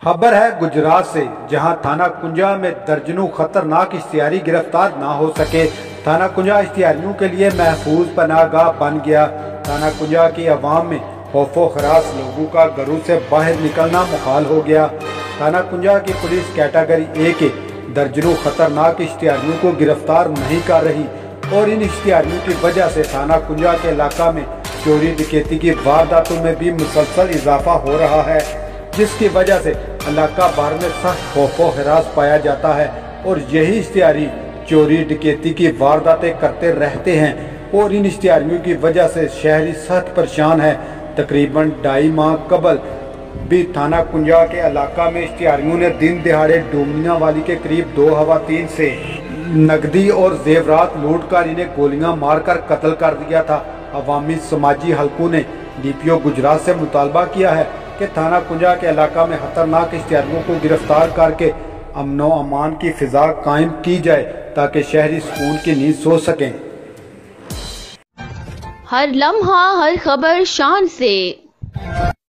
खबर है गुजरात से, जहां थाना कुंजा में दर्जनों खतरनाक इश्तिहारी गिरफ्तार ना हो सके। थाना कुंजा इश्तिहारियों के लिए महफूज पनाहगाह बन गया। थाना कुंजा की आवाम में खौफो खरास, लोगों का घरों से बाहर निकलना मुहाल हो गया। थाना कुंजा की पुलिस कैटेगरी ए के दर्जनों खतरनाक इश्तिहारियों को गिरफ्तार नहीं कर रही और इन इश्तिहारियों की वजह से थाना कुंजा के इलाका में चोरी डकैती की वारदातों में भी मुसलसल इजाफा हो रहा है, जिसकी वजह से इलाका भर में सख्त खौफो हरास पाया जाता है और यही इश्तिहारी चोरी डकैती की वारदातें करते रहते हैं और इन इश्तिहारियों की वजह से शहरी सख्त परेशान है। तकरीबन 2.5 माह कबल भी थाना कुंजा के इलाका में इश्तिहारियों ने दिन दिहाड़े डोमिना वाली के करीब 2 खवातीन से नकदी और जेवरात लूट कर इन्हें गोलियां मारकर कत्ल कर दिया था। अवामी समाजी हलकों ने DPO गुजरात से मुतालबा किया है कि थाना कुंजा के इलाका में खतरनाक इश्तिहारियों को गिरफ्तार करके अमनो अमान की फिजा कायम की जाए ताकि शहरी सुकून की नींद सो सकें। हर लम्हा हर खबर शान से